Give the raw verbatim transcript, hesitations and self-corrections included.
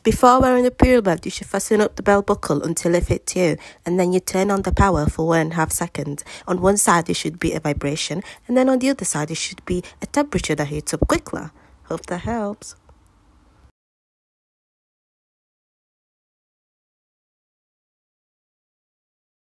Before wearing the pool belt, you should fasten up the belt buckle until it fits you, and then you turn on the power for one and a half seconds. On one side there should be a vibration, and then on the other side there should be a temperature that heats up quickly. Hope that helps.